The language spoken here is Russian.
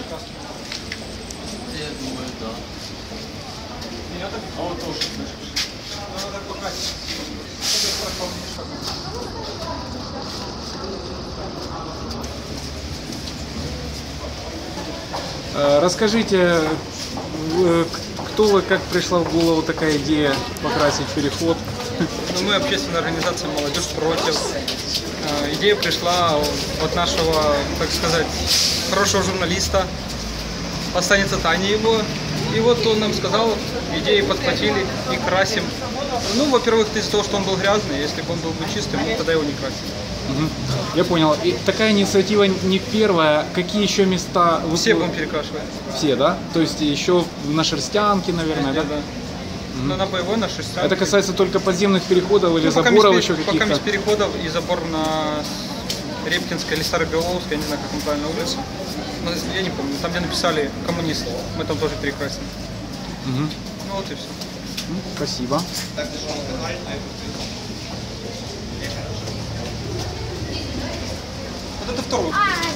Я думаю, да. А вот тоже слышишь. Надо покрасить. Расскажите, кто вы, как пришла в голову такая идея покрасить переход? Ну, мы общественная организация «Молодежь против». Идея пришла от нашего, так сказать, хорошего журналиста. Останется Таня его. И вот он нам сказал, идеи подхватили и красим. Ну, во-первых, из-за того, что он был грязный, если бы он был бы чистым, мы тогда его не красили. Я понял. И такая инициатива не первая. Какие еще места? Все будем перекрашивать. Все, да? То есть еще на Шерстянке, наверное, да? Но на боевой, на Шерстянке. Это касается только подземных переходов или заборов еще каких-то? Пока без переходов и забор на Репкинской или Старобеловской, я не знаю, как он правильно улица. Я не помню, там где написали коммунисты, мы там тоже перекрасим. Ну вот и все. Спасибо. Вот это второй.